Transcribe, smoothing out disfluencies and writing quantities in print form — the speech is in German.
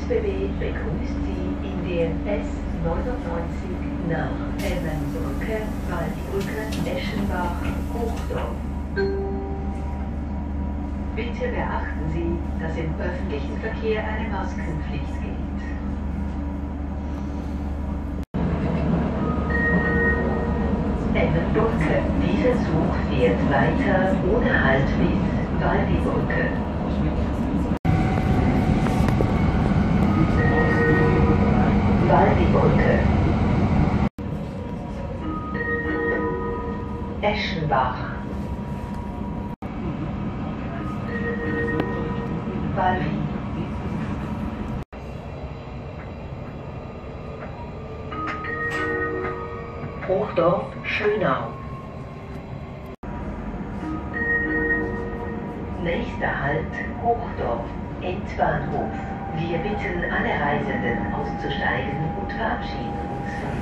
SBB begrüßt Sie in der S99 nach Elmenbrücke, Waldbrücke, Eschenbach, Hochdorf. Bitte beachten Sie, dass im öffentlichen Verkehr eine Maskenpflicht gilt. Elmenbrücke. Dieser Zug fährt weiter ohne Halt bis Waldibrücke. Waldibrücke. Eschenbach. Waldi. Hochdorf, Schönau. Nächster Halt, Hochdorf, Endbahnhof. Wir bitten alle Reisenden auszusteigen und verabschieden uns von